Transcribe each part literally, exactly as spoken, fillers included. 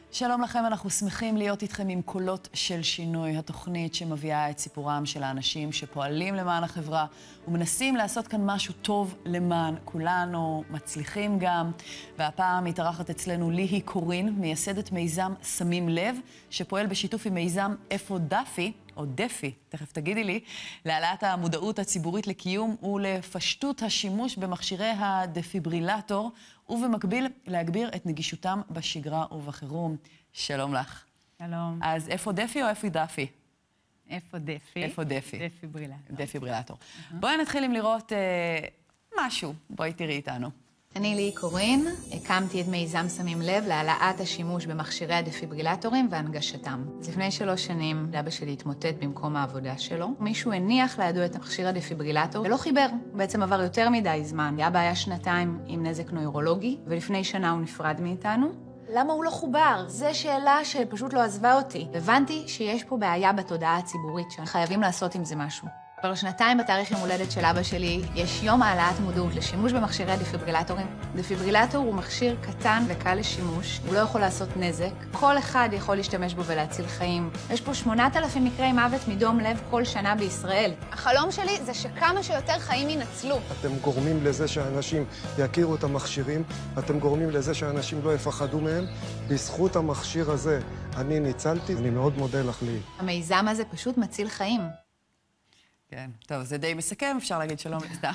שלום לכם, אנחנו שמחים להיות איתכם עם קולות של שינוי, התוכנית שמביאה את סיפורם של האנשים שפועלים למען החברה ומנסים לעשות כאן משהו טוב למען כולנו, מצליחים גם. והפעם מתארחת אצלנו ליהי קורין, מייסדת מיזם שמים לב, שפועל בשיתוף עם מיזם איפה דפי, או דפי, תכף תגידי לי, להעלאת המודעות הציבורית לקיום ולפשטות השימוש במכשירי הדפיברילטור, ובמקביל להגביר את נגישותם בשגרה ובחירום. שלום לך. שלום. אז איפה דפי או איפה דפי? איפה דפי? איפה דפי? דפיברילטור. דפיברילטור. בואי נתחיל עם לראות אה, משהו. בואי תראי איתנו. אני ליהי קורין, הקמתי את מיזם שמים לב להעלאת השימוש במכשירי הדפיברילטורים והנגשתם. אז לפני שלוש שנים, אבא שלי התמוטט במקום העבודה שלו. מישהו הניח לידו את מכשיר הדפיברילטור ולא חיבר. הוא בעצם עבר יותר מדי זמן. אבא היה שנתיים עם נזק נוירולוגי, ולפני שנה הוא נפרד מאיתנו. למה הוא לא חובר? זו שאלה שפשוט לא עזבה אותי. הבנתי שיש פה בעיה בתודעה הציבורית, שחייבים לעשות עם זה משהו. כבר שנתיים בתאריך יום הולדת של אבא שלי, יש יום העלאת מודעות לשימוש במכשירי הדפיברילטורים. דפיברילטור הוא מכשיר קטן וקל לשימוש, הוא לא יכול לעשות נזק. כל אחד יכול להשתמש בו ולהציל חיים. יש פה שמונת אלפים מקרי מוות מדום לב כל שנה בישראל. החלום שלי זה שכמה שיותר חיים ינצלו. אתם גורמים לזה שאנשים יכירו את המכשירים, אתם גורמים לזה שאנשים לא יפחדו מהם. בזכות המכשיר הזה אני ניצלתי, אני מאוד מודה לך לי. המיזם הזה פשוט מציל חיים. כן, טוב, זה די מסכם, אפשר להגיד שלום לסתם.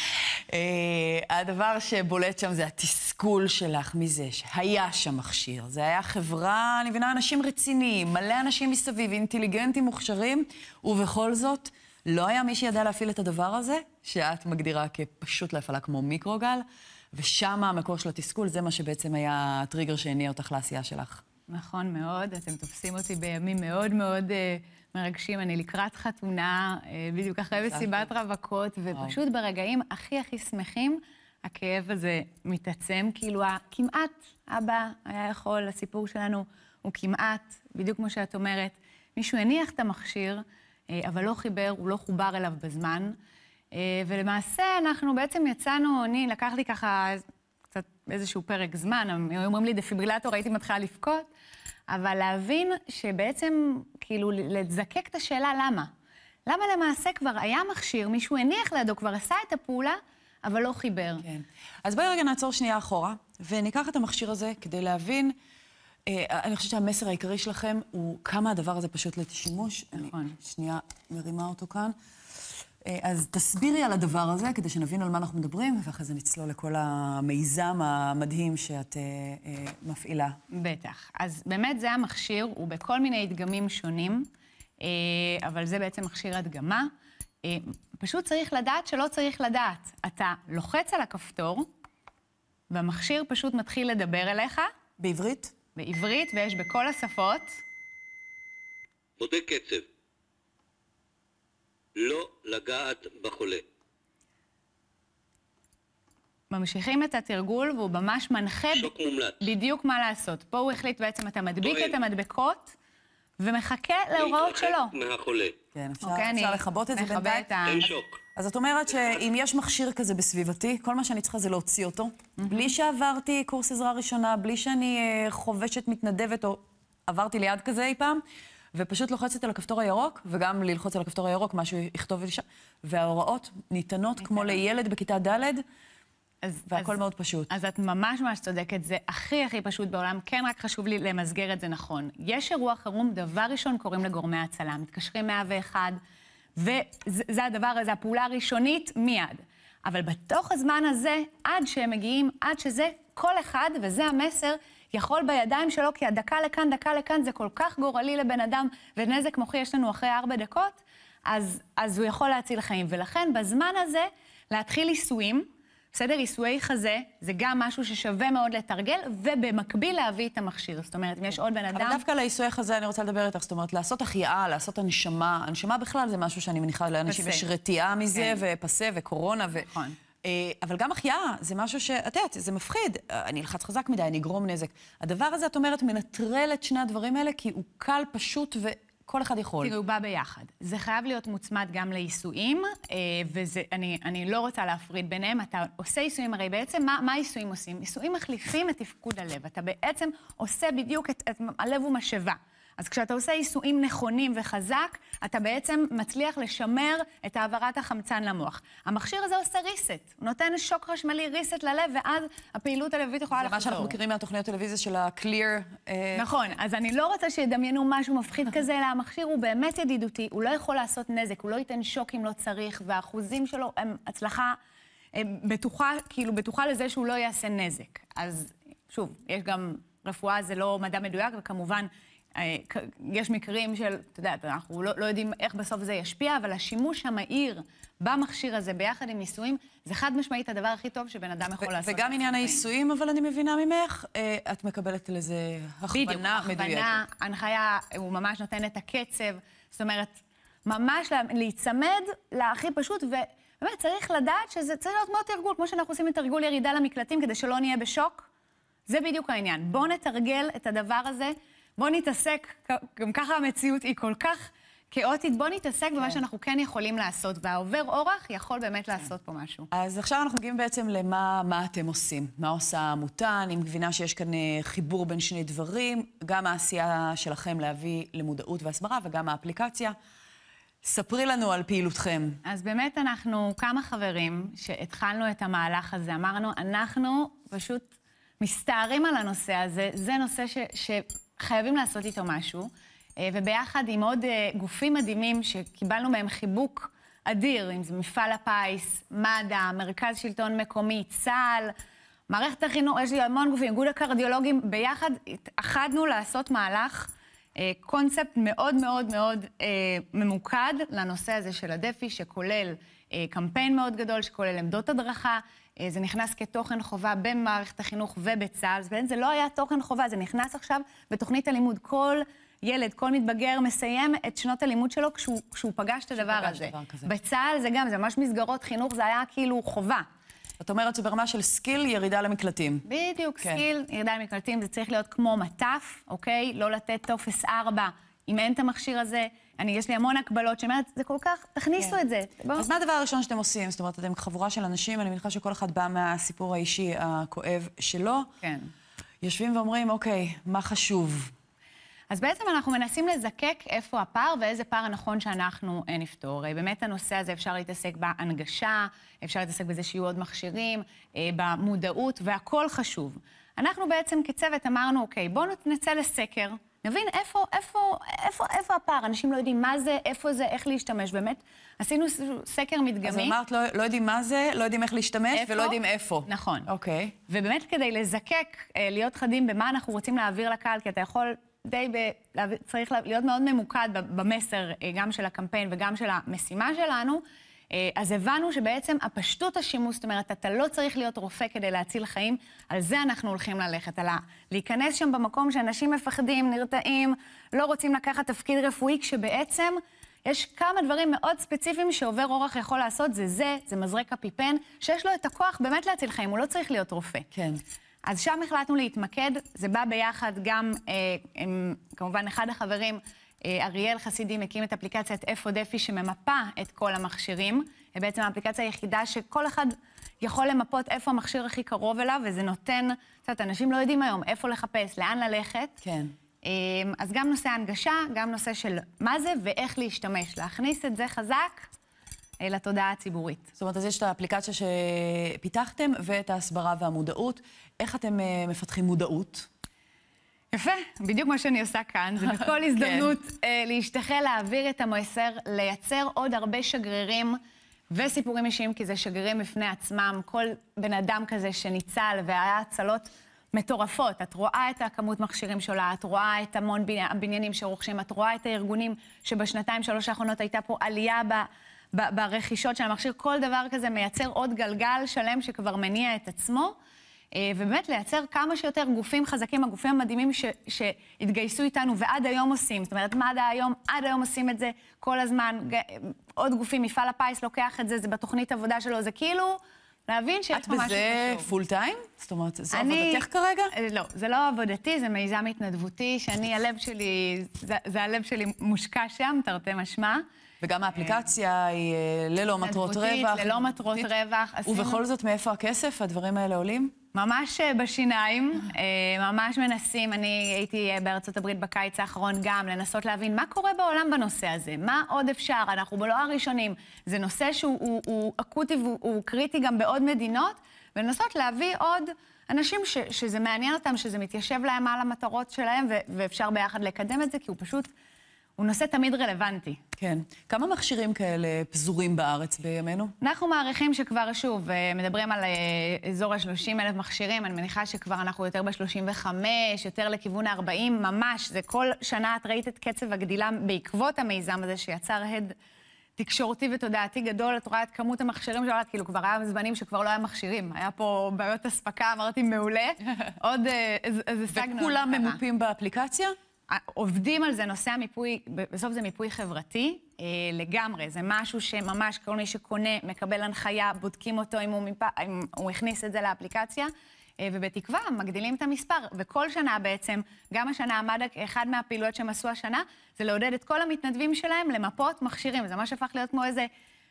הדבר שבולט שם זה התסכול שלך מזה, שהיה שם מכשיר. זה היה חברה, אני מבינה, אנשים רציניים, מלא אנשים מסביב, אינטליגנטים, מוכשרים, ובכל זאת, לא היה מי שידע להפעיל את הדבר הזה, שאת מגדירה כפשוט להפעלה כמו מיקרוגל, ושם המקור של התסכול, זה מה שבעצם היה הטריגר שהניע אותך לעשייה שלך. נכון מאוד, אתם תופסים אותי בימים מאוד מאוד מרגשים. אני לקראת חתונה, בדיוק אחרי מסיבת רווקות, ופשוט ברגעים הכי הכי שמחים, הכאב הזה מתעצם, כאילו כמעט אבא היה יכול, הסיפור שלנו הוא כמעט, בדיוק כמו שאת אומרת, מישהו הניח את המכשיר, אבל לא חיבר, הוא לא חובר אליו בזמן, ולמעשה אנחנו בעצם יצאנו, אני לקח לי ככה קצת איזשהו פרק זמן, אומרים לי דפיברילטור, הייתי מתחילה לפקות, אבל להבין שבעצם, כאילו, לזקק את השאלה למה. למה למעשה כבר היה מכשיר, מישהו הניח לידו, כבר עשה את הפעולה, אבל לא חיבר. כן. אז בואי רגע נעצור שנייה אחורה, וניקח את המכשיר הזה כדי להבין, אה, אני חושבת שהמסר העיקרי שלכם הוא כמה הדבר הזה פשוט לשימוש. נכון. אני שנייה מרימה אותו כאן. אז תסבירי על הדבר הזה, כדי שנבין על מה אנחנו מדברים, ואחרי זה נצלול לכל המיזם המדהים שאת אה, אה, מפעילה. בטח. אז באמת זה המכשיר, הוא בכל מיני דגמים שונים, אה, אבל זה בעצם מכשיר הדגמה. אה, פשוט צריך לדעת שלא צריך לדעת. אתה לוחץ על הכפתור, והמכשיר פשוט מתחיל לדבר אליך. בעברית? בעברית, ויש בכל השפות. בודק קצב. לא לגעת בחולה. ממשיכים את התרגול, והוא ממש מנחה שוק מומלץ. בדיוק מה לעשות. פה הוא החליט בעצם, אתה מדביק טוען. את המדבקות, ומחכה להוראות שלו. להתרחק מהחולה. כן, אפשר, אוקיי, אפשר אני לכבות את זה מכבה בינתיים. את ה... אין שוק. אז את אומרת שאם יש מכשיר כזה בסביבתי, כל מה שאני צריכה זה להוציא אותו, בלי שעברתי קורס עזרה ראשונה, בלי שאני אה, חובשת מתנדבת, או עברתי ליד כזה אי פעם, ופשוט לוחצת על הכפתור הירוק, וגם ללחוץ על הכפתור הירוק, משהו יכתוב לי שם, וההוראות ניתנות כמו לילד בכיתה ד', אז, והכל אז, מאוד פשוט. אז את ממש ממש צודקת, זה הכי הכי פשוט בעולם, כן רק חשוב לי למסגר את זה נכון. יש אירוע חירום, דבר ראשון קוראים לגורמי הצלה, מתקשרים מאה ואחת, וזה הדבר הזה, הפעולה הראשונית מיד. אבל בתוך הזמן הזה, עד שהם מגיעים, עד שזה, כל אחד, וזה המסר, יכול בידיים שלו, כי הדקה לכאן, דקה לכאן, זה כל כך גורלי לבן אדם, ונזק מוחי יש לנו אחרי ארבע דקות, אז, אז הוא יכול להציל חיים. ולכן בזמן הזה, להתחיל עיסויים, בסדר, עיסויי חזה, זה גם משהו ששווה מאוד לתרגל, ובמקביל להביא את המכשיר. זאת אומרת, אם יש עוד בן אדם... אבל דווקא על העיסויי חזה אני רוצה לדבר איתך, זאת אומרת, לעשות החייאה, לעשות הנשמה. הנשמה בכלל זה משהו שאני מניחה לאנשים, יש רתיעה מזה, ופסה, וקורונה, ו... נכון. אבל גם החייאה זה משהו שאת יודעת, זה מפחיד. אני אלחץ חזק מדי, אני אגרום נזק. הדבר הזה, את אומרת, מנטרל את שני הדברים האלה, כי הוא קל, פשוט, כל אחד יכול. תראו, הוא בא ביחד. זה חייב להיות מוצמד גם לעיסויים, ואני לא רוצה להפריד ביניהם. אתה עושה עיסויים, הרי בעצם מה, מה עיסויים עושים? עיסויים מחליפים את תפקוד הלב. אתה בעצם עושה בדיוק את, את הלב ומשאבה. אז כשאתה עושה עיסויים נכונים וחזק, אתה בעצם מצליח לשמר את העברת החמצן למוח. המכשיר הזה עושה ריסט, הוא נותן שוק חשמלי ריסט ללב, ואז הפעילות הלבבית יכולה לחזור. זה מה שאנחנו מכירים מהתוכניות טלוויזיה של ה-Clear. נכון, אז אני לא רוצה שידמיינו משהו מפחיד כזה, אלא המכשיר הוא באמת ידידותי, הוא לא יכול לעשות נזק, הוא לא ייתן שוק אם לא צריך, והאחוזים שלו הם הצלחה בטוחה, כאילו בטוחה לזה שהוא לא יעשה נזק. אז שוב, יש גם רפואה, זה לא מדע מדויק, וכמובן, יש מקרים של, אתה יודע, אנחנו לא, לא יודעים איך בסוף זה ישפיע, אבל השימוש המהיר במכשיר הזה ביחד עם ניסויים, זה חד משמעית הדבר הכי טוב שבן אדם יכול לעשות. וגם עניין העיסויים, אבל אני מבינה ממך, את מקבלת לזה הכוונה מדויקת. הכוונה, הנחיה, הוא ממש נותן את הקצב, זאת אומרת, ממש להיצמד להכי פשוט, ובאמת צריך לדעת שזה צריך להיות מאוד תרגול, כמו שאנחנו עושים את תרגול ירידה למקלטים, כדי שלא נהיה בשוק. זה בדיוק העניין. בואו נתרגל את הדבר הזה, בואו נתעסק, גם ככה המציאות היא כל כך כאוטית, בואו נתעסק במה שאנחנו כן יכולים לעשות, והעובר אורח יכול באמת לעשות פה משהו. אז עכשיו אנחנו מגיעים בעצם למה מה אתם עושים. מה עושה העמותה? אני מבינה שיש כאן חיבור בין שני דברים, גם העשייה שלכם להביא למודעות והסברה, וגם האפליקציה. ספרי לנו על פעילותכם. אז באמת אנחנו כמה חברים שהתחלנו את המהלך הזה, אמרנו, אנחנו פשוט מסתערים על הנושא הזה, זה נושא ש... ש... חייבים לעשות איתו משהו, וביחד עם עוד גופים מדהימים שקיבלנו מהם חיבוק אדיר, אם זה מפעל הפיס, מד"א, מרכז שלטון מקומי, צה"ל, מערכת החינוך, יש לי המון גופים, איגוד הקרדיולוגים, ביחד התאחדנו לעשות מהלך, קונספט מאוד מאוד מאוד ממוקד לנושא הזה של הדפי, שכולל קמפיין מאוד גדול, שכולל עמדות הדרכה, זה נכנס כתוכן חובה במערכת החינוך ובצה"ל, זה לא היה תוכן חובה, זה נכנס עכשיו בתוכנית הלימוד. כל ילד, כל מתבגר מסיים את שנות הלימוד שלו כשהוא, כשהוא פגש את הדבר הזה. בצה"ל זה גם, זה ממש מסגרות חינוך, זה היה כאילו חובה. זאת אומרת שברמה של סקיל, ירידה למקלטים. בדיוק, כן. סקיל, ירידה למקלטים, זה צריך להיות כמו מטף, אוקיי? לא לתת טופס ארבע, אם אין את המכשיר הזה. אני, יש לי המון הקבלות שאומרת, זה כל כך, תכניסו את זה. אז מה הדבר הראשון שאתם עושים? זאת אומרת, אתם חבורה של אנשים, אני מניחה שכל אחד בא מהסיפור האישי הכואב שלו. כן. יושבים ואומרים, אוקיי, מה חשוב? אז בעצם אנחנו מנסים לזקק איפה הפער ואיזה פער הנכון שאנחנו נפתור. באמת הנושא הזה אפשר להתעסק בהנגשה, אפשר להתעסק בזה שיהיו עוד מכשירים, במודעות, והכל חשוב. אנחנו בעצם כצוות אמרנו, אוקיי, בואו נצא לסקר, נבין איפה, איפה, איפה, איפה הפער. אנשים לא יודעים מה זה, איפה זה, איך להשתמש. באמת, עשינו סקר מדגמי. אז אמרת, לא, לא יודעים מה זה, לא יודעים איך להשתמש, איפה? ולא יודעים איפה. נכון. אוקיי. ובאמת כדי לזקק, להיות חדים במה אנחנו רוצים להעביר לקהל, כי אתה יכול די ב... צריך להיות מאוד ממוקד במסר, גם של הקמפיין וגם של המשימה שלנו, אז הבנו שבעצם הפשטות השימוש, זאת אומרת, אתה לא צריך להיות רופא כדי להציל חיים, על זה אנחנו הולכים ללכת, על להיכנס שם במקום שאנשים מפחדים, נרתעים, לא רוצים לקחת תפקיד רפואי, כשבעצם יש כמה דברים מאוד ספציפיים שעובר אורח יכול לעשות, זה זה, זה מזרק אפיפן, שיש לו את הכוח באמת להציל חיים, הוא לא צריך להיות רופא. כן. אז שם החלטנו להתמקד, זה בא ביחד גם, אה, עם, כמובן אחד החברים, אריאל חסידי מקים את אפליקציית אפו דפי שממפה את כל המכשירים. היא בעצם האפליקציה היחידה שכל אחד יכול למפות איפה המכשיר הכי קרוב אליו, וזה נותן, זאת, אנשים לא יודעים היום איפה לחפש, לאן ללכת. כן. אז גם נושא ההנגשה, גם נושא של מה זה ואיך להשתמש, להכניס את זה חזק לתודעה הציבורית. זאת אומרת, אז יש את האפליקציה שפיתחתם ואת ההסברה והמודעות. איך אתם מפתחים מודעות? יפה, בדיוק מה שאני עושה כאן, זה בכל הזדמנות להשתחל, להעביר את המסר, לייצר עוד הרבה שגרירים וסיפורים אישיים, כי זה שגרירים בפני עצמם, כל בן אדם כזה שניצל והיה הצלות מטורפות. את רואה את הכמות מכשירים שלה, את רואה את המון הבניינים שרוכשים, את רואה את הארגונים שבשנתיים שלוש האחרונות הייתה פה עלייה ב, ב, ברכישות של המכשיר, כל דבר כזה מייצר עוד גלגל שלם שכבר מניע את עצמו, ובאמת לייצר כמה שיותר גופים חזקים, הגופים המדהימים ש, שהתגייסו איתנו ועד היום עושים. זאת אומרת, מד"א היום, עד היום עושים את זה כל הזמן. עוד גופים, מפעל הפיס לוקח את זה, זה בתוכנית עבודה שלו, זה כאילו, להבין שיש פה משהו חשוב. את בזה פול טיים? זאת אומרת, זו עבודתך כרגע? לא, זה לא עבודתי, זה מיזם התנדבותי, שאני, הלב שלי, זה, זה הלב שלי מושקע שם, תרתי משמע. וגם האפליקציה היא ללא מטרות רווח. ללא מטרות רווח. ובכל זאת, מאיפה הכסף? הדברים האלה עולים? ממש בשיניים, ממש מנסים. אני הייתי בארצות הברית בקיץ האחרון גם לנסות להבין מה קורה בעולם בנושא הזה, מה עוד אפשר, אנחנו לא הראשונים. זה נושא שהוא הוא אקוטי והוא קריטי גם בעוד מדינות, ולנסות להביא עוד אנשים ש, שזה מעניין אותם, שזה מתיישב להם על המטרות שלהם, ו, ואפשר ביחד לקדם את זה, כי הוא פשוט, הוא נושא תמיד רלוונטי. כן. כמה מכשירים כאלה פזורים בארץ בימינו? אנחנו מעריכים שכבר, שוב, מדברים על אזור ה-שלושים אלף מכשירים, אני מניחה שכבר אנחנו יותר ב-שלושים וחמש, יותר לכיוון ה-ארבעים, ממש, זה כל שנה את ראית את קצב הגדילה בעקבות המיזם הזה שיצר הד תקשורתי ותודעתי גדול, את רואה את כמות המכשירים שעולה, כאילו כבר היה זמנים שכבר לא היה מכשירים, היה פה בעיות הספקה, אמרתי מעולה, עוד איזה סגנון. וכולם ממופים באפליקציה? עובדים על זה, נושא המיפוי, בסוף זה מיפוי חברתי, אה, לגמרי, זה משהו שממש כל מי שקונה, מקבל הנחיה, בודקים אותו אם הוא, מיפה, אם הוא הכניס את זה לאפליקציה, אה, ובתקווה מגדילים את המספר, וכל שנה בעצם, גם השנה עמד, אחד מהפעילויות שהם עשו השנה, זה לעודד את כל המתנדבים שלהם למפות מכשירים, זה ממש הפך להיות כמו איזה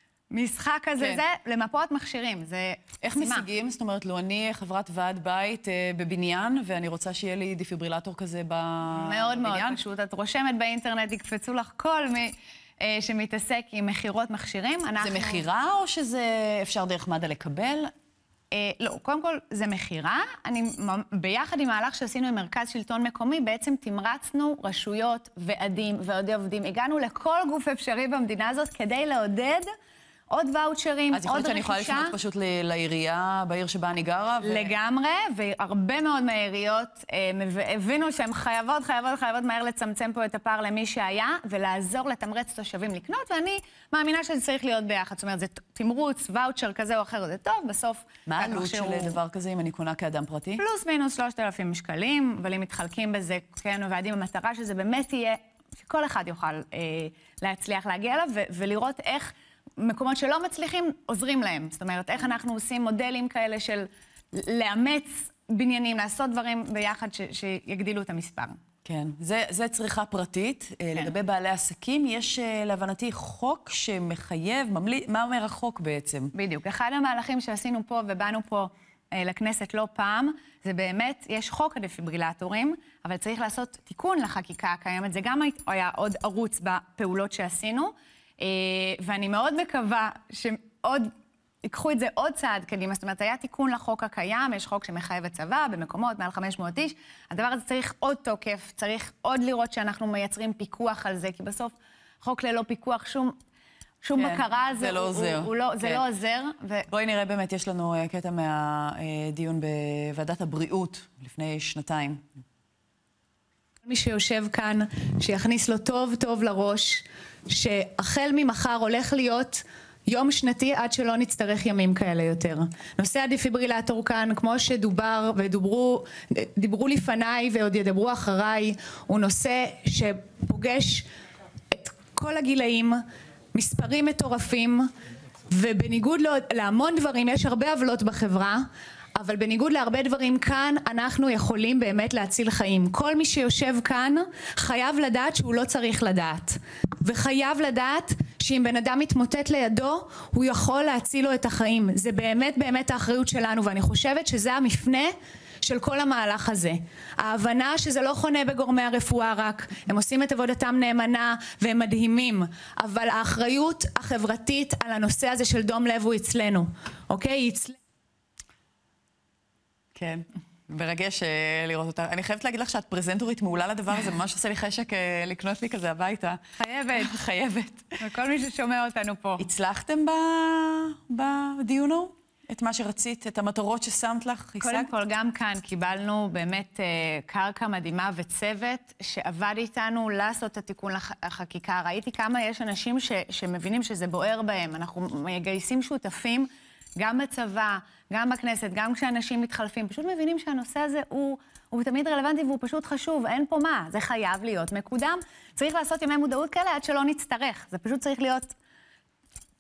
משחק כזה, כן. זה למפות מכשירים, זה איך סימה. משיגים? זאת אומרת, לו אני חברת ועד בית אה, בבניין, ואני רוצה שיהיה לי דיפיברילטור כזה בבניין. מאוד מאוד פשוט. את רושמת באינטרנט, יקפצו לך כל מי אה, שמתעסק עם מחירות מכשירים. אנחנו... זה מחירה או שזה אפשר דרך מד"א לקבל? אה, לא, קודם כל זה מחירה. אני, ביחד עם מהלך שעשינו עם מרכז שלטון מקומי, בעצם תמרצנו רשויות ועדים ועודי עובדים. הגענו לכל גוף אפשרי במדינה הזאת כדי לעודד עוד ואוצ'רים, עוד רכישה. אז יכול להיות שאני יכולה לפנות פשוט לעירייה בעיר שבה אני גרה? לגמרי, והרבה מאוד מהעיריות הבינו שהן חייבות, חייבות, חייבות מהר לצמצם פה את הפער למי שהיה, ולעזור לתמרץ תושבים לקנות, ואני מאמינה שזה צריך להיות ביחד. זאת אומרת, זה תמרוץ, ואוצ'ר כזה או אחר, זה טוב, בסוף... מה העלות של דבר כזה אם אני קונה כאדם פרטי? פלוס מינוס שלושת אלפים שקלים, אבל אם מתחלקים בזה, כן, ועדים במטרה שזה באמת יהיה, שכל אחד יוכל להצליח להגיע אליו, ולראות איך מקומות שלא מצליחים, עוזרים להם. זאת אומרת, איך אנחנו עושים מודלים כאלה של לאמץ בניינים, לעשות דברים ביחד ש- שיגדילו את המספר. כן, זה, זה צריכה פרטית. כן. לגבי בעלי עסקים, יש להבנתי חוק שמחייב, ממלי... מה אומר החוק בעצם? בדיוק. אחד המהלכים שעשינו פה ובאנו פה לכנסת לא פעם, זה באמת, יש חוק הדפיברילטורים, אבל צריך לעשות תיקון לחקיקה הקיימת. זה גם היה עוד ערוץ בפעולות שעשינו, ואני מאוד מקווה שעוד, ייקחו את זה עוד צעד קדימה. זאת אומרת, היה תיקון לחוק הקיים, יש חוק שמחייב הצבא במקומות מעל חמש מאות איש. הדבר הזה צריך עוד תוקף, צריך עוד לראות שאנחנו מייצרים פיקוח על זה, כי בסוף חוק ללא פיקוח, שום, שום כן, בקרה על זה, זה לא עוזר. הוא, הוא לא, זה כן. לא עוזר. ו... בואי נראה באמת, יש לנו קטע מהדיון בוועדת הבריאות לפני שנתיים. מי שיושב כאן, שיכניס לו טוב טוב לראש, שהחל ממחר הולך להיות יום שנתי עד שלא נצטרך ימים כאלה יותר. נושא הדפיברילטור כאן, כמו שדובר ודוברו, דיברו לפניי ועוד ידברו אחריי, הוא נושא שפוגש את כל הגילאים, מספרים מטורפים, ובניגוד להמון דברים, יש הרבה עוולות בחברה, אבל בניגוד להרבה דברים כאן, אנחנו יכולים באמת להציל חיים. כל מי שיושב כאן חייב לדעת שהוא לא צריך לדעת. וחייב לדעת שאם בן אדם מתמוטט לידו, הוא יכול להציל לו את החיים. זה באמת באמת האחריות שלנו, ואני חושבת שזה המפנה של כל המהלך הזה. ההבנה שזה לא חונה בגורמי הרפואה רק, הם עושים את עבודתם נאמנה והם מדהימים, אבל האחריות החברתית על הנושא הזה של דום לב הוא אצלנו. אוקיי? היא אצלנו. כן, ברגש לראות אותה. אני חייבת להגיד לך שאת פרזנטורית מעולה לדבר הזה, ממש עושה לי חשק לקנות לי כזה הביתה. חייבת. חייבת. וכל מי ששומע אותנו פה. הצלחתם בדיון ההוא? את מה שרצית, את המטרות ששמת לך? קודם כל, גם כאן קיבלנו באמת קרקע מדהימה וצוות שעבד איתנו לעשות את התיקון לחקיקה. ראיתי כמה יש אנשים ש, שמבינים שזה בוער בהם. אנחנו מגייסים שותפים גם בצבא, גם בכנסת, גם כשאנשים מתחלפים, פשוט מבינים שהנושא הזה הוא, הוא תמיד רלוונטי והוא פשוט חשוב, אין פה מה, זה חייב להיות מקודם. צריך לעשות ימי מודעות כאלה עד שלא נצטרך, זה פשוט צריך להיות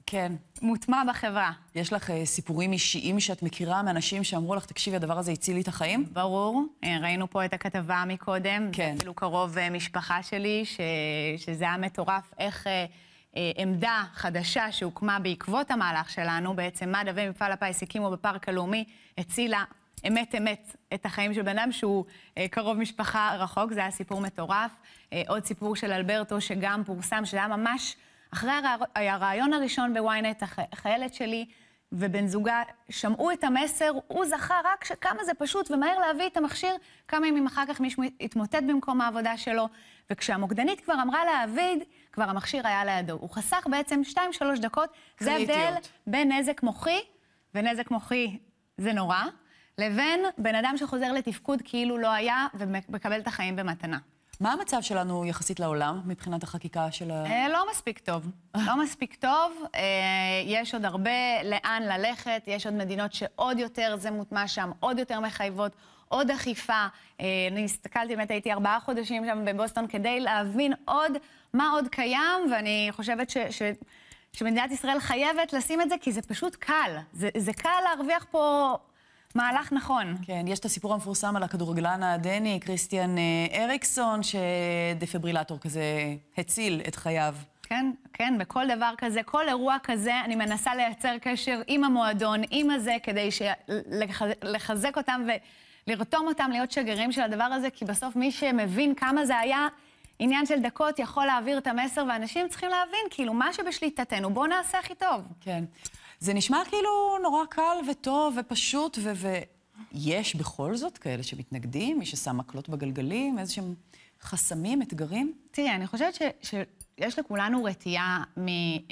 כן. מוטמע בחברה. יש לך uh, סיפורים אישיים שאת מכירה מאנשים שאמרו לך, תקשיבי, הדבר הזה הציל לי את החיים? ברור. ראינו פה את הכתבה מקודם. כן. אפילו קרוב uh, משפחה שלי, ש... שזה היה מטורף, איך uh, uh, עמדה חדשה שהוקמה בעקבות המהלך שלנו, בעצם מד"א ומפעל הפיס הקימו בפארק הלאומי, הצילה אמת אמת את החיים של בן אדם שהוא uh, קרוב משפחה רחוק. זה היה סיפור מטורף. Uh, עוד סיפור של אלברטו שגם פורסם, שזה היה ממש... אחרי הרעיון הראשון בוויינט, החיילת שלי ובן זוגה שמעו את המסר, הוא זכה רק שכמה זה פשוט ומהר להביא את המכשיר, כמה ימים אחר כך מישהו התמוטט במקום העבודה שלו, וכשהמוקדנית כבר אמרה להעביד, כבר המכשיר היה לידו. הוא חסך בעצם שתיים שלוש דקות, זה הבדל בין נזק מוחי, ונזק מוחי זה נורא, לבין בן אדם שחוזר לתפקוד כאילו לא היה ומקבל את החיים במתנה. מה המצב שלנו יחסית לעולם מבחינת החקיקה של ה... לא מספיק טוב. לא מספיק טוב. יש עוד הרבה לאן ללכת, יש עוד מדינות שעוד יותר זה מוטמע שם, עוד יותר מחייבות, עוד אכיפה. אני הסתכלתי, באמת הייתי ארבעה חודשים שם בבוסטון כדי להבין עוד מה עוד קיים, ואני חושבת ש... ש... שמדינת ישראל חייבת לשים את זה, כי זה פשוט קל. זה, זה קל להרוויח פה... מהלך נכון. כן, יש את הסיפור המפורסם על הכדורגלן הדני, קריסטיאן אריקסון, שדפיברילטור כזה הציל את חייו. כן, כן, בכל דבר כזה, כל אירוע כזה, אני מנסה לייצר קשר עם המועדון, עם הזה, כדי לחזק אותם ולרתום אותם להיות שגרירים של הדבר הזה, כי בסוף מי שמבין כמה זה היה עניין של דקות יכול להעביר את המסר, ואנשים צריכים להבין, כאילו, מה שבשליטתנו, בואו נעשה הכי טוב. כן. זה נשמע כאילו נורא קל וטוב ופשוט, ויש בכל זאת כאלה שמתנגדים, מי ששם מקלות בגלגלים, איזשהם חסמים, אתגרים? תראי, אני חושבת ש... יש לכולנו רתיעה מ...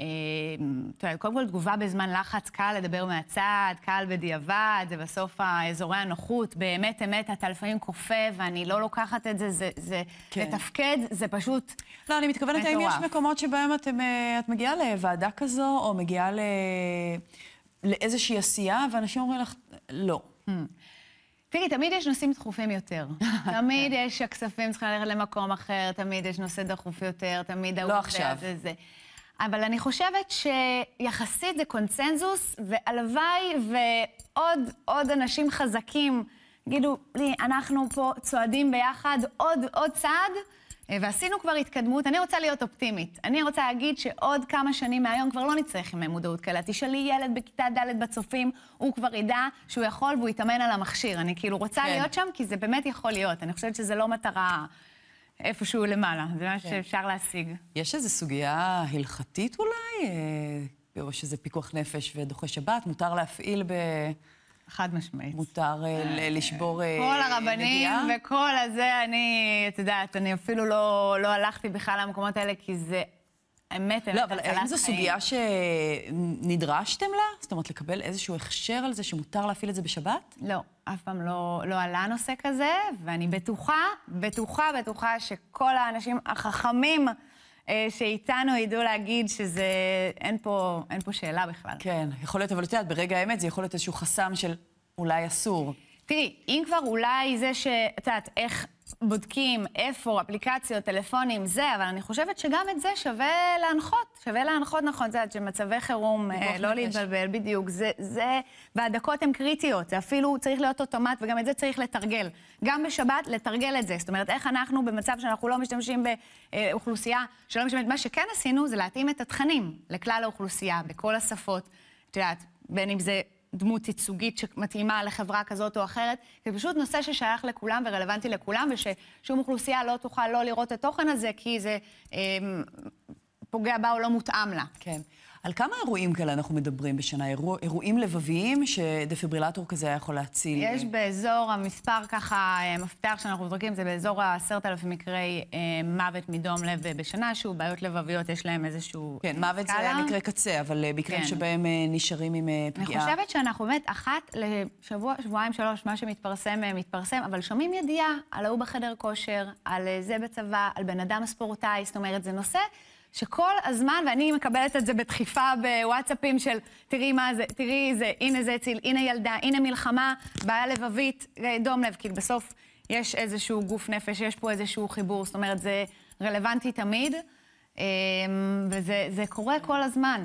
אה, קודם כל תגובה בזמן לחץ, קל לדבר מהצד, קל בדיעבד, זה בסוף האזורי הנוחות, באמת אמת, אתה לפעמים כופה, ואני לא לוקחת את זה, זה, זה כן. לתפקד, זה פשוט לא, אני מתכוונת, האם יש מקומות שבהם אתם, את מגיעה לוועדה כזו, או מגיעה ל... לאיזושהי עשייה, ואנשים אומרים לך, לא. Hmm. תראי, תמיד יש נושאים דחופים יותר. תמיד יש הכספים צריכים ללכת למקום אחר, תמיד יש נושא דחוף יותר, תמיד... לא עכשיו. זה, זה. אבל אני חושבת שיחסית זה קונצנזוס, והלוואי ועוד עוד אנשים חזקים, יגידו לי, אנחנו פה צועדים ביחד עוד, עוד צעד, ועשינו כבר התקדמות. אני רוצה להיות אופטימית. אני רוצה להגיד שעוד כמה שנים מהיום כבר לא נצטרך עם מודעות כאלה. תשאלי ילד בכיתה ד' בצופים, הוא כבר ידע שהוא יכול והוא יתאמן על המכשיר. אני כאילו רוצה כן. להיות שם, כי זה באמת יכול להיות. אני חושבת שזה לא מטרה איפשהו למעלה. זה מה כן. שאפשר להשיג. יש איזו סוגיה הלכתית אולי? או שזה פיקוח נפש ודוחה שבת? מותר להפעיל ב... חד משמעית. מותר לשבור נגיעה? כל הרבנים וכל הזה, אני, את יודעת, אני אפילו לא הלכתי בכלל למקומות האלה, כי זה אמת, לא, אבל האם זו סוגיה שנדרשתם לה? זאת אומרת, לקבל איזשהו הכשר על זה שמותר להפעיל את זה בשבת? לא, אף פעם לא עלה נושא כזה, ואני בטוחה, בטוחה, בטוחה שכל האנשים החכמים שאיתנו ידעו להגיד שזה, אין פה, אין פה שאלה בכלל. כן, יכול להיות, אבל את יודעת, ברגע האמת זה יכול להיות איזשהו חסם של אולי אסור. תראי, אם כבר אולי זה שאת יודעת, איך בודקים, איפה, אפליקציות, טלפונים, זה, אבל אני חושבת שגם את זה שווה להנחות, שווה להנחות נכון, זה, שמצבי חירום, לא להתבלבל, בדיוק, זה, זה, והדקות הן קריטיות, זה אפילו צריך להיות אוטומט, וגם את זה צריך לתרגל. גם בשבת, לתרגל את זה, זאת אומרת, איך אנחנו במצב שאנחנו לא משתמשים באוכלוסייה, שלא משתמשת, מה שכן עשינו זה להתאים את התכנים לכלל האוכלוסייה, בכל השפות, את יודעת, בין אם זה דמות ייצוגית שמתאימה לחברה כזאת או אחרת, זה פשוט נושא ששייך לכולם ורלוונטי לכולם, וששום אוכלוסייה לא תוכל לא לראות את התוכן הזה, כי זה אה, פוגע בה או לא מותאם לה. כן. על כמה אירועים כאלה אנחנו מדברים בשנה? אירוע, אירועים לבביים שדפיברילטור כזה יכול להציל? יש באזור, המספר ככה, מפתח שאנחנו מדברים, זה באזור עשרת אלפים מקרי אה, מוות מדום לב בשנה, שהוא בעיות לבביות, יש להם איזשהו... כן, מוות זה מקרה קצה, אבל מקרים כן. שבהם אה, נשארים עם אה, פגיעה. אני חושבת שאנחנו באמת אחת לשבוע, שבועיים, שלוש, מה שמתפרסם, מתפרסם, אבל שומעים ידיעה על ההוא בחדר כושר, על זה בצבא, על בן אדם ספורטאי, זאת אומרת, זה נושא שכל הזמן, ואני מקבלת את זה בדחיפה בוואטסאפים של, תראי מה זה, תראי זה, הנה זה ציל, הנה ילדה, הנה מלחמה, בעיה לבבית, דום לב, כי בסוף יש איזשהו גוף נפש, יש פה איזשהו חיבור, זאת אומרת, זה רלוונטי תמיד, וזה זה קורה כל הזמן.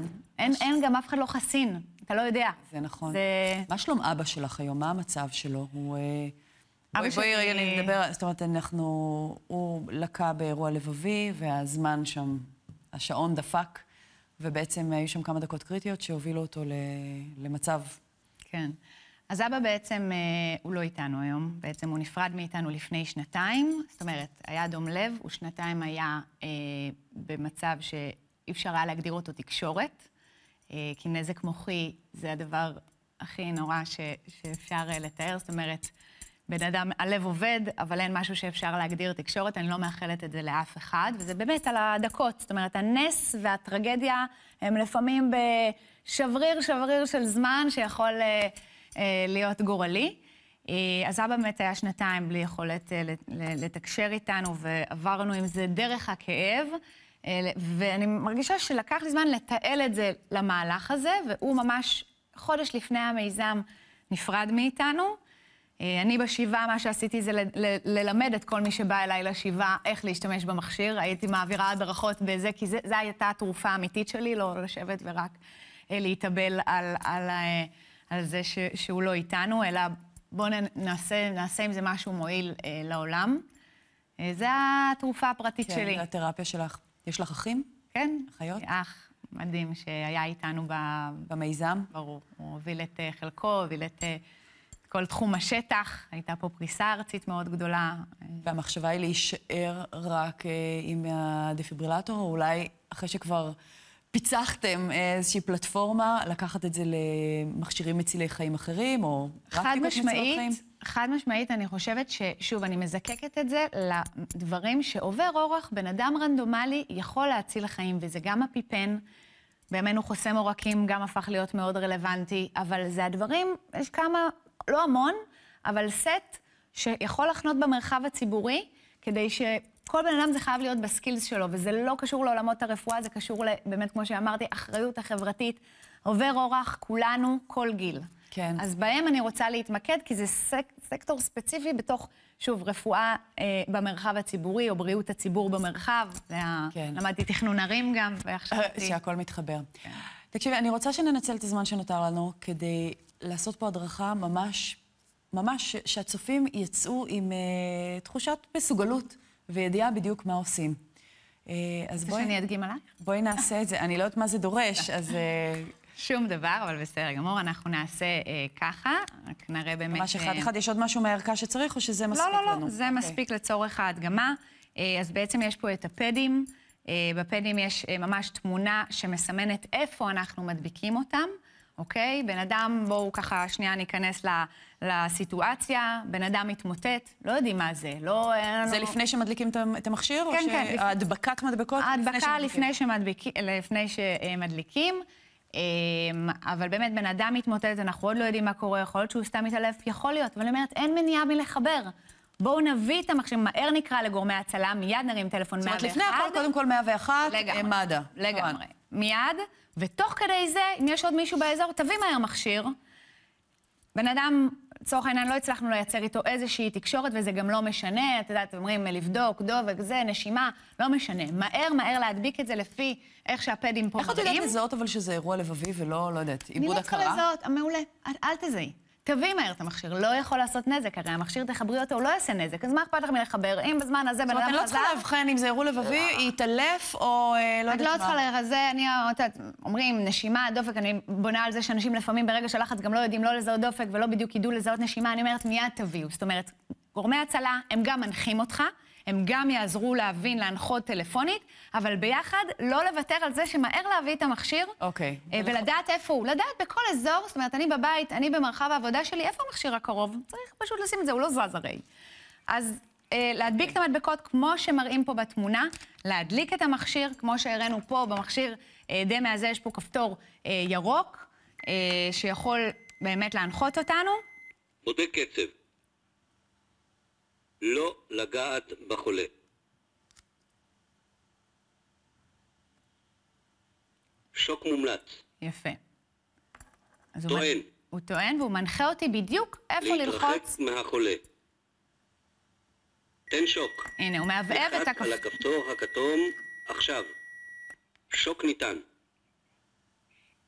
אין, אין גם אף אחד לא חסין, אתה לא יודע. זה נכון. זה... מה שלום אבא שלך היום? מה המצב שלו? הוא... בואי, שלי- בואי רגע נדבר, זאת אומרת, אנחנו... הוא לקה באירוע לבבי, והזמן שם, השעון דפק, ובעצם היו שם כמה דקות קריטיות שהובילו אותו ל... למצב... כן. אז אבא בעצם, אה, הוא לא איתנו היום, בעצם הוא נפרד מאיתנו לפני שנתיים, זאת אומרת, היה דום לב, הוא שנתיים היה אה, במצב שאי אפשר היה להגדיר אותו תקשורת, אה, כי נזק מוחי זה הדבר הכי נורא ש, שאפשר אה, לתאר, זאת אומרת, בן אדם, הלב עובד, אבל אין משהו שאפשר להגדיר תקשורת, אני לא מאחלת את זה לאף אחד, וזה באמת על הדקות, זאת אומרת, הנס והטרגדיה הם לפעמים בשבריר, שבריר של זמן שיכול... אה, להיות גורלי. אז אבא באמת היה שנתיים בלי יכולת לתקשר איתנו, ועברנו עם זה דרך הכאב, ואני מרגישה שלקח לי זמן לתעל את זה למהלך הזה, והוא ממש חודש לפני המיזם נפרד מאיתנו. אני בשבעה, מה שעשיתי זה ללמד את כל מי שבא אליי לשבעה איך להשתמש במכשיר. הייתי מעבירה הדרכות בזה, כי זו הייתה התרופה האמיתית שלי, לא לשבת ורק להתאבל על... על על זה ש, שהוא לא איתנו, אלא בואו נעשה, נעשה עם זה משהו מועיל אה, לעולם. אה, זו התרופה הפרטית כן, שלי. כן, התרפיה שלך. יש לך אחים? כן. אחיות? אח מדהים שהיה איתנו ב... במיזם? ברור. הוא הוביל את uh, חלקו, הוביל את uh, כל תחום השטח. הייתה פה פריסה ארצית מאוד גדולה. והמחשבה היא להישאר רק אה, עם הדפיברילטור, או אולי אחרי שכבר... פיצחתם איזושהי פלטפורמה, לקחת את זה למכשירים מצילי חיים אחרים, או חד משמעית, חד משמעית, אני חושבת ששוב, אני מזקקת את זה לדברים שעובר אורח, בן אדם רנדומלי יכול להציל חיים, וזה גם הפיפן, בימינו חוסם עורקים גם הפך להיות מאוד רלוונטי, אבל זה הדברים, יש כמה, לא המון, אבל סט שיכול לחנות במרחב הציבורי, כדי ש... כל בן אדם זה חייב להיות בסקילס שלו, וזה לא קשור לעולמות הרפואה, זה קשור באמת, כמו שאמרתי, אחריות החברתית, עובר אורח, כולנו, כל גיל. כן. אז בהם אני רוצה להתמקד, כי זה סק, סקטור ספציפי בתוך, שוב, רפואה אה, במרחב הציבורי, או בריאות הציבור במרחב. כן. למדתי תכנון ערים גם, ועכשיו... שהכל מתחבר. כן. תקשיבי, אני רוצה שננצל את הזמן שנותר לנו, כדי לעשות פה הדרכה ממש, ממש, שהצופים יצאו עם אה, תחושת מסוגלות. וידיעה בדיוק מה עושים. אז בואי... שאני אדגים עליי? בואי נעשה את זה. אני לא יודעת מה זה דורש, אז... שום דבר, אבל בסדר גמור, אנחנו נעשה ככה, רק נראה באמת... ממש אחד אחד, יש עוד משהו מהערכה שצריך, או שזה מספיק לנו? לא, לא, לא, זה מספיק לצורך ההדגמה. אז בעצם יש פה את הפדים. בפדים יש ממש תמונה שמסמנת איפה אנחנו מדביקים אותם. אוקיי? בן אדם, בואו ככה שנייה ניכנס לסיטואציה, בן אדם מתמוטט, לא יודעים מה זה, לא... זה לפני שמדליקים את המכשיר? כן, כן. או שההדבקת מדבקות? ההדבקה לפני שמדליקים, אבל באמת בן אדם מתמוטט, אנחנו עוד לא יודעים מה קורה, יכול להיות שהוא סתם מתעלף, יכול להיות, אבל אני אומרת, אין מניעה מלחבר. בואו נביא את המכשיר, מהר נקרא לגורמי הצלה, מיד נרים טלפון מאה ואחת. זאת אומרת, לפני הכל, קודם כל מאה ואחת, מד"א. לגמרי. מיד. ותוך כדי זה, אם יש עוד מישהו באזור, תביא מהר מכשיר. בן אדם, לצורך העניין, לא הצלחנו לייצר איתו איזושהי תקשורת, וזה גם לא משנה, את יודעת, אומרים, לבדוק, דובק, זה, נשימה, לא משנה. מהר, מהר להדביק את זה לפי איך שהפדים פה מראים. איך את יודעת לזהות אבל שזה אירוע לבבי ולא, לא יודעת, עיבוד הכרה? אני לא צריכה לזהות, מעולה, אל תזהי. תביא מהר את המכשיר, לא יכול לעשות נזק, הרי המכשיר תחברי אותו, הוא לא יעשה נזק, אז מה אכפת לך מלחבר? אם בזמן הזה בן אדם חזר... אני לא צריכה להבחן אם זה אירוע לבבי, יתעלף או לא יודעת מה. את לא צריכה לרזה, אני אומרים, נשימה, דופק, אני בונה על זה שאנשים לפעמים ברגע של לחץ גם לא יודעים לא לזהות דופק ולא בדיוק ידעו לזהות נשימה, אני אומרת מיד תביאו. זאת אומרת, גורמי הצלה הם גם מנחים אותך, הם גם יעזרו להבין, להנחות טלפונית, אבל ביחד לא לוותר על זה שמהר להביא את המכשיר, אוקיי. ולדעת איפה הוא. לדעת בכל אזור, זאת אומרת, אני בבית, אני במרחב העבודה שלי, איפה המכשיר הקרוב? צריך פשוט לשים את זה, הוא לא זז הרי. אז להדביק את המדבקות כמו שמראים פה בתמונה, להדליק את המכשיר, כמו שהראינו פה במכשיר דמה הזה, יש פה כפתור ירוק, שיכול באמת להנחות אותנו. בודק קצב. לא לגעת בחולה. שוק מומלץ. יפה. טוען. הוא טוען והוא מנחה אותי בדיוק איפה ללחוץ. להתרחק מהחולה. תן שוק. הנה, הוא מעבעב את הכפתור. לחץ על הכפתור הכתום עכשיו. שוק ניתן.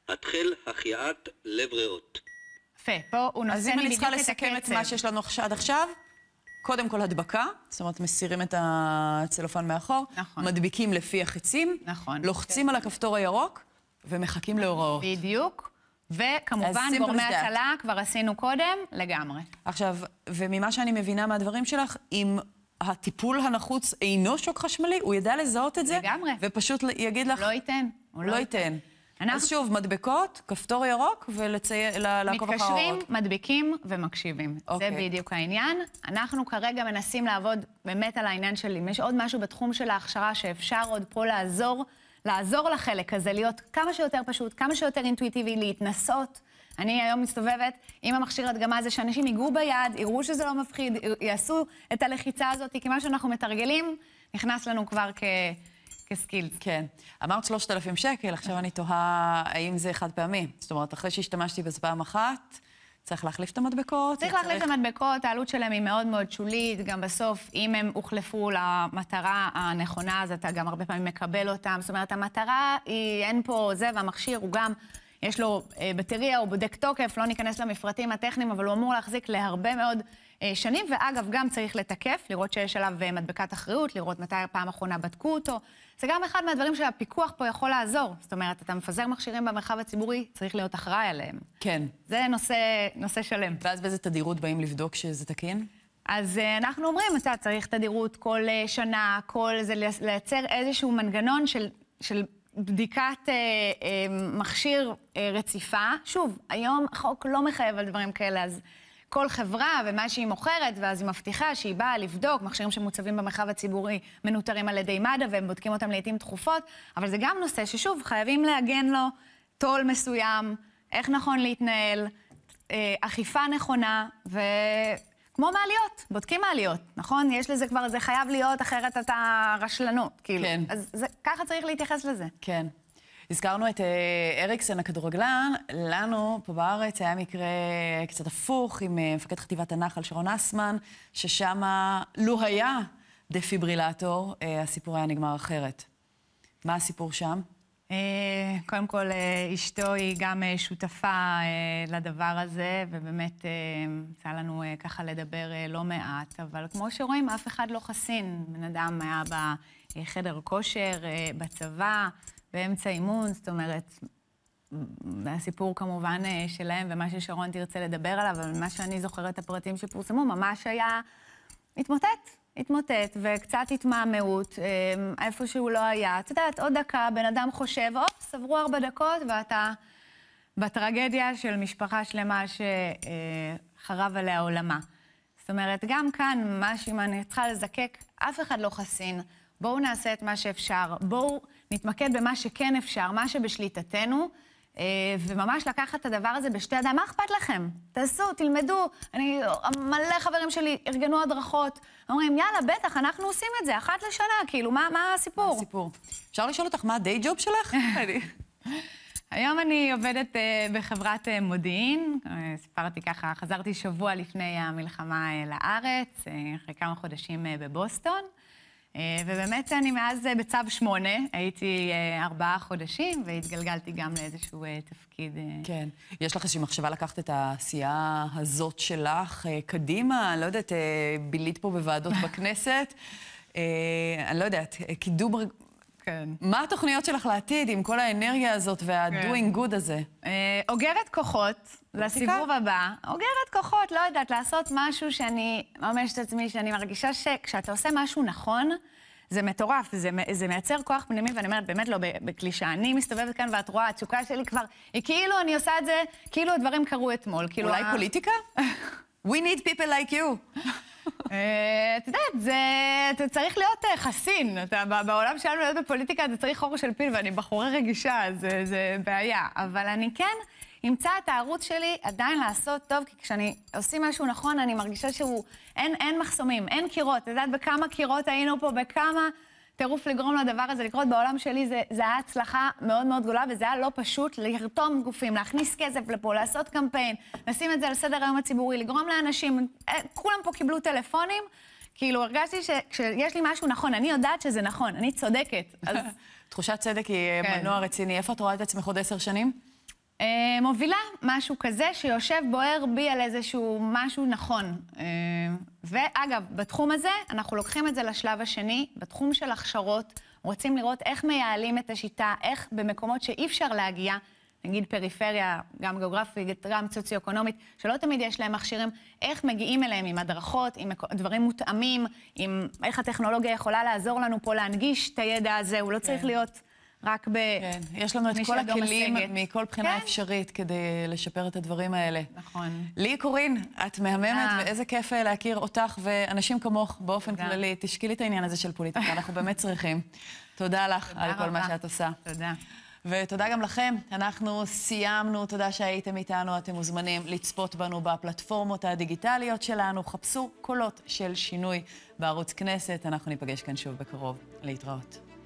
התחל החייאת לב ריאות. יפה, פה הוא אז נושא אם לי אני צריכה בדיוק את לסכם את הקצב. מה שיש לנו עד עכשיו, קודם כל הדבקה, זאת אומרת, מסירים את הצלופן מאחור, נכון. מדביקים לפי החיצים, נכון. לוחצים על הכפתור הירוק, ומחכים להוראות. בדיוק, וכמובן simple גורמי as that. הצלה כבר עשינו קודם, לגמרי. עכשיו, וממה שאני מבינה מהדברים שלך, אם הטיפול הנחוץ אינו שוק חשמלי, הוא ידע לזהות את זה, לגמרי. ופשוט יגיד לך, לא ייתן. הוא לא ייתן. אנחנו- אז שוב, מדבקות, כפתור ירוק, ולעקוב אחר מתקשרים, ההוראות. מדביקים ומקשיבים. אוקיי. זה בדיוק העניין. אנחנו כרגע מנסים לעבוד באמת על העניין של אם יש עוד משהו בתחום של ההכשרה שאפשר עוד פה לעזור, לעזור לחלק הזה, להיות כמה שיותר פשוט, כמה שיותר אינטואיטיבי, להתנסות. אני היום מסתובבת עם המכשיר הדגמה הזה, שאנשים ייגעו ביד, יראו שזה לא מפחיד, יעשו את הלחיצה הזאת, כי מה שאנחנו מתרגלים נכנס לנו כבר כ... כסקילס. כן. אמרת שלושת אלפים שקל, עכשיו אני תוהה האם זה חד פעמי. זאת אומרת, אחרי שהשתמשתי בזה פעם אחת, צריך להחליף את המדבקות? צריך להחליף את המדבקות, העלות שלהם היא מאוד מאוד שולית, גם בסוף, אם הם הוחלפו למטרה הנכונה, אז אתה גם הרבה פעמים מקבל אותם. זאת אומרת, המטרה היא, אין פה זה, והמכשיר הוא גם, יש לו אה, בטריה, הוא בודק תוקף, לא ניכנס למפרטים הטכניים, אבל הוא אמור להחזיק להרבה מאוד אה, שנים, ואגב, גם צריך לתקף, לראות שיש עליו אה, מדבקת אחריות, לראות מתי הפעם האחרונה בדקו אותו. זה גם אחד מהדברים שהפיקוח פה יכול לעזור. זאת אומרת, אתה מפזר מכשירים במרחב הציבורי, צריך להיות אחראי עליהם. כן. זה נושא, נושא שלם. ואז באיזה תדירות באים לבדוק שזה תקין? אז uh, אנחנו אומרים, אתה צריך תדירות כל uh, שנה, כל זה לייצר איזשהו מנגנון של, של בדיקת uh, uh, מכשיר uh, רציפה. שוב, היום החוק לא מחייב על דברים כאלה, אז כל חברה ומה שהיא מוכרת, ואז היא מבטיחה שהיא באה לבדוק מכשירים שמוצבים במרחב הציבורי מנותרים על ידי מד"א, והם בודקים אותם לעתים תכופות, אבל זה גם נושא ששוב, חייבים להגן לו תול מסוים, איך נכון להתנהל, אה, אכיפה נכונה, וכמו מעליות, בודקים מעליות, נכון? יש לזה כבר, זה חייב להיות, אחרת אתה רשלנות, כאילו. כן. אז זה, ככה צריך להתייחס לזה. כן. הזכרנו את אריקסן, הכדורגלן. לנו, פה בארץ, היה מקרה קצת הפוך עם מפקד חטיבת הנחל שרון אסמן, ששם לו היה דפיברילטור, הסיפור היה נגמר אחרת. מה הסיפור שם? קודם כל, אשתו היא גם שותפה לדבר הזה, ובאמת יצא לנו ככה לדבר לא מעט, אבל כמו שרואים, אף אחד לא חסין. בן אדם היה בחדר כושר, בצבא, באמצע אימון, זאת אומרת, הסיפור כמובן שלהם, ומה ששרון תרצה לדבר עליו, אבל מה שאני זוכרת, הפרטים שפורסמו, ממש היה התמוטט, התמוטט, וקצת התמהמהות, איפה שהוא לא היה. את יודעת, עוד דקה, בן אדם חושב, אוף, סברו ארבע דקות, ואתה בטרגדיה של משפחה שלמה שחרב עליה עולמה. זאת אומרת, גם כאן, מה שאם אני צריכה לזקק, אף אחד לא חסין. בואו נעשה את מה שאפשר, בואו נתמקד במה שכן אפשר, מה שבשליטתנו, וממש לקחת את הדבר הזה בשתי ידיים. מה אכפת לכם? תעשו, תלמדו. אני, מלא חברים שלי ארגנו הדרכות, אומרים, יאללה, בטח, אנחנו עושים את זה, אחת לשנה, כאילו, מה, מה הסיפור? מה הסיפור? אפשר לשאול אותך, מה הדיי ג'וב שלך? היום אני עובדת בחברת מודיעין, סיפרתי ככה, חזרתי שבוע לפני המלחמה לארץ, אחרי כמה חודשים בבוסטון, ובאמת אני מאז בצו שמונה, הייתי ארבעה חודשים, והתגלגלתי גם לאיזשהו תפקיד. כן. יש לך איזושהי מחשבה לקחת את העשייה הזאת שלך קדימה? אני לא יודעת, בילית פה בוועדות בכנסת. אני לא יודעת, קידום... כן. מה התוכניות שלך לעתיד עם כל האנרגיה הזאת וה-doing good הזה? אוגרת כוחות לסיבוב הבא. אוגרת כוחות, לא יודעת, לעשות משהו שאני ממש את עצמי, שאני מרגישה שכשאתה עושה משהו נכון, זה מטורף, זה, זה מייצר כוח פנימי, ואני אומרת, באמת לא בקלישה. אני מסתובבת כאן ואת רואה, התשוקה שלי כבר, היא כאילו, אני עושה את זה, כאילו הדברים קרו אתמול. כאילו אולי פוליטיקה? We need people like you. את יודעת, זה צריך להיות חסין. בעולם שלנו להיות בפוליטיקה, זה צריך חור של פיל, ואני בחורה רגישה, זה בעיה. אבל אני כן אמצא את הערוץ שלי עדיין לעשות טוב, כי כשאני עושים משהו נכון, אני מרגישה שהוא, אין מחסומים, אין קירות. את יודעת, בכמה קירות היינו פה, בכמה טירוף לגרום לדבר הזה לקרות. בעולם שלי זה, זה היה הצלחה מאוד מאוד גדולה, וזה היה לא פשוט לרתום גופים, להכניס כסף לפה, לעשות קמפיין, לשים את זה על סדר היום הציבורי, לגרום לאנשים, כולם פה קיבלו טלפונים, כאילו הרגשתי שכשיש לי משהו נכון, אני יודעת שזה נכון, אני צודקת. אז... תחושת צדק היא מנוע רציני. איפה את רואה את עצמך עוד עשר שנים? מובילה, משהו כזה שיושב בוער בי על איזשהו משהו נכון. ואגב, בתחום הזה אנחנו לוקחים את זה לשלב השני, בתחום של הכשרות, רוצים לראות איך מייעלים את השיטה, איך במקומות שאי אפשר להגיע, נגיד פריפריה, גם גיאוגרפית, גם סוציו-אקונומית, שלא תמיד יש להם מכשירים, איך מגיעים אליהם עם הדרכות, עם דברים מותאמים, עם איך הטכנולוגיה יכולה לעזור לנו פה להנגיש את הידע הזה, הוא לא צריך כן. להיות רק ב... כן, יש לנו את כל הכלים מכל בחינה כן. אפשרית כדי לשפר את הדברים האלה. נכון. לי קורין, את מהממת, ואיזה כיף להכיר אותך ואנשים כמוך באופן תודה. כללי. תשקילי את העניין הזה של פוליטיקה, אנחנו באמת צריכים. תודה לך תודה על כל רבה. מה שאת עושה. תודה. ותודה גם לכם, אנחנו סיימנו, תודה שהייתם איתנו, אתם מוזמנים לצפות בנו בפלטפורמות הדיגיטליות שלנו, חפשו קולות של שינוי בערוץ כנסת, אנחנו ניפגש כאן שוב בקרוב, להתראות.